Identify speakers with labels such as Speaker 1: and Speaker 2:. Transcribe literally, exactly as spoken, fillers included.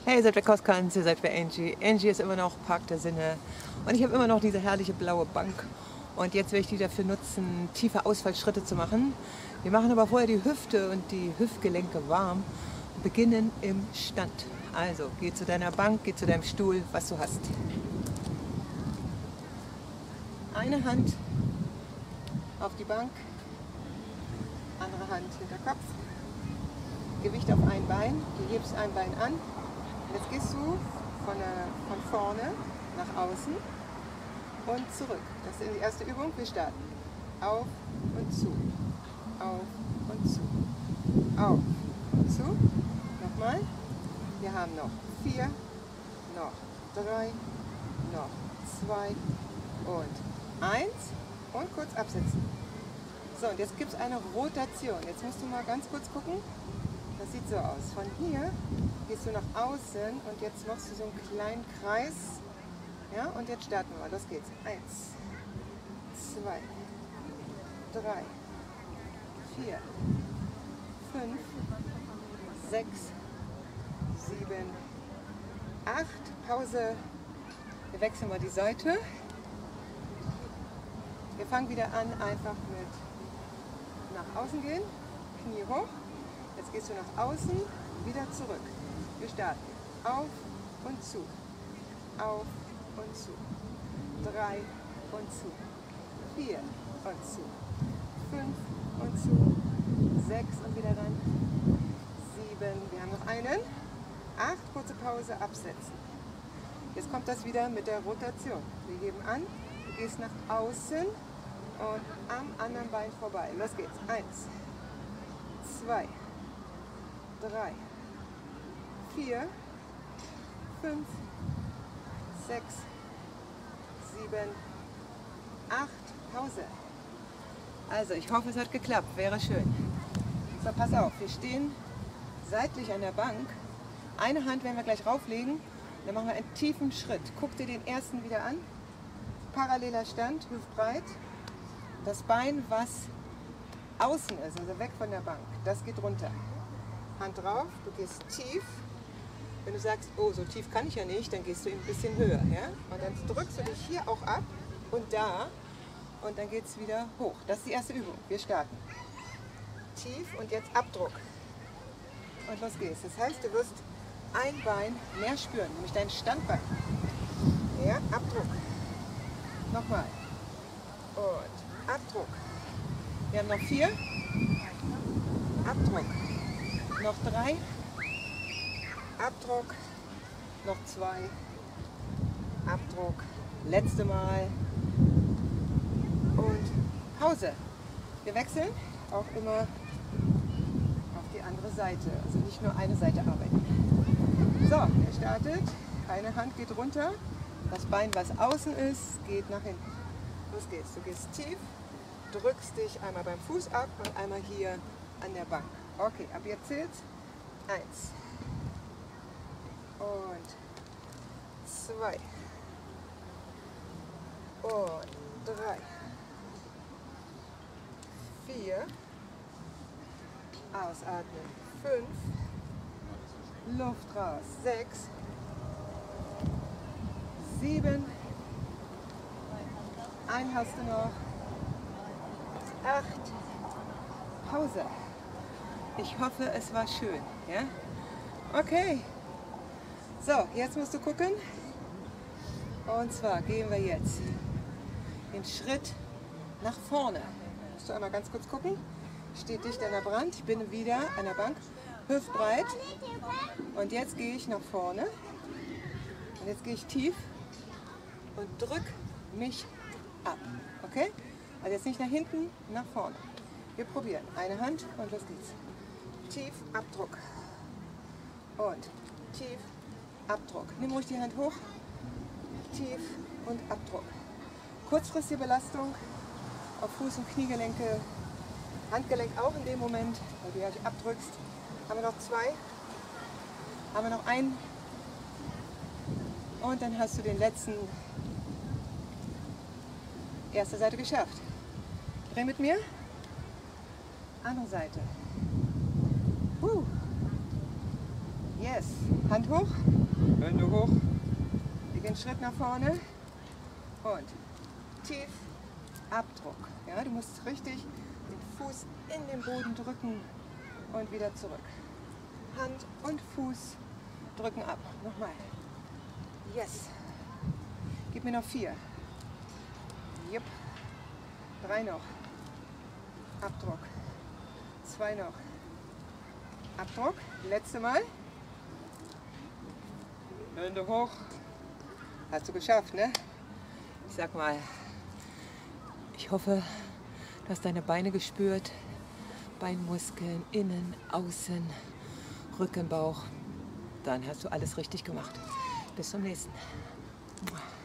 Speaker 1: Hey, seid wer Koskanz, ihr seid wer Angie. Angie ist immer noch Park der Sinne und ich habe immer noch diese herrliche blaue Bank. Und jetzt werde ich die dafür nutzen, tiefe Ausfallschritte zu machen. Wir machen aber vorher die Hüfte und die Hüftgelenke warm und beginnen im Stand. Also, geh zu deiner Bank, geh zu deinem Stuhl, was du hast. Eine Hand auf die Bank, andere Hand hinter Kopf, Gewicht auf ein Bein, du hebst ein Bein an. Jetzt gehst du von, der, von vorne nach außen und zurück. Das ist die erste Übung. Wir starten. Auf und zu. Auf und zu. Auf und zu. Nochmal. Wir haben noch vier, noch drei, noch zwei und eins. Und kurz absetzen. So, und jetzt gibt es eine Rotation. Jetzt musst du mal ganz kurz gucken. Das sieht so aus. Von hier gehst du nach außen und jetzt machst du so einen kleinen Kreis. Ja, und jetzt starten wir. Los geht's. Eins, zwei, drei, vier, fünf, sechs, sieben, acht. Pause. Wir wechseln mal die Seite. Wir fangen wieder an, einfach mit nach außen gehen. Knie hoch. Jetzt gehst du nach außen, wieder zurück. Wir starten. Auf und zu. Auf und zu. Drei und zu. Vier und zu. Fünf und zu. Sechs und wieder ran. Sieben. Wir haben noch einen. Acht. Kurze Pause. Absetzen. Jetzt kommt das wieder mit der Rotation. Wir geben an. Du gehst nach außen und am anderen Bein vorbei. Los geht's. Eins. Zwei. Drei, vier, fünf, sechs, sieben, acht. Pause. Also ich hoffe, es hat geklappt. Wäre schön. So, pass auf. Wir stehen seitlich an der Bank. Eine Hand werden wir gleich rauflegen. Dann machen wir einen tiefen Schritt. Guck dir den ersten wieder an. Paralleler Stand, hüftbreit. Das Bein, was außen ist, also weg von der Bank, das geht runter. Hand drauf, du gehst tief. Wenn du sagst, oh, so tief kann ich ja nicht, dann gehst du ein bisschen höher. Ja? Und dann drückst du dich hier auch ab und da und dann geht es wieder hoch. Das ist die erste Übung. Wir starten. Tief und jetzt Abdruck. Und los geht's. Das heißt, du wirst ein Bein mehr spüren, nämlich dein Standbein. Ja, Abdruck. Nochmal. Und Abdruck. Wir haben noch vier. Abdruck. Noch drei. Abdruck. Noch zwei. Abdruck. Letzte Mal. Und Pause. Wir wechseln auch immer auf die andere Seite. Also nicht nur eine Seite arbeiten. So, ihr startet. Eine Hand geht runter. Das Bein, was außen ist, geht nach hinten. Los geht's. Du gehst tief. Drückst dich einmal beim Fuß ab und einmal hier an der Bank. Okay, ab jetzt zählt's. Eins. Und zwei. Und drei. Vier. Ausatmen. Fünf. Luft raus. Sechs. Sieben. Einen hast du noch. Acht. Pause. Ich hoffe, es war schön. Ja? Okay. So, jetzt musst du gucken. Und zwar gehen wir jetzt den Schritt nach vorne. Musst du einmal ganz kurz gucken. Steht dicht an der Brand. Ich bin wieder an der Bank. Hüftbreit. Und jetzt gehe ich nach vorne. Und jetzt gehe ich tief und drück mich ab. Okay? Also jetzt nicht nach hinten, nach vorne. Wir probieren. Eine Hand und los geht's. Tief, Abdruck. Und tief, Abdruck. Nimm ruhig die Hand hoch. Tief und Abdruck. Kurzfristige Belastung auf Fuß- und Kniegelenke. Handgelenk auch in dem Moment, weil du ja abdrückst. Haben wir noch zwei. Haben wir noch einen. Und dann hast du den letzten, erste Seite geschafft. Dreh mit mir. Andere Seite. Uh. Yes. Hand hoch, Hände hoch. Wir gehen einen Schritt nach vorne und tief Abdruck. Ja, du musst richtig den Fuß in den Boden drücken und wieder zurück. Hand und Fuß drücken ab. Nochmal. Yes. Gib mir noch vier. Jupp. Drei noch. Abdruck. Zwei noch. Abdruck. Letzte Mal. Hände hoch. Hast du geschafft, ne? Ich sag mal, ich hoffe, du hast deine Beine gespürt. Beinmuskeln, innen, außen, Rücken, Bauch. Dann hast du alles richtig gemacht. Bis zum nächsten Mal.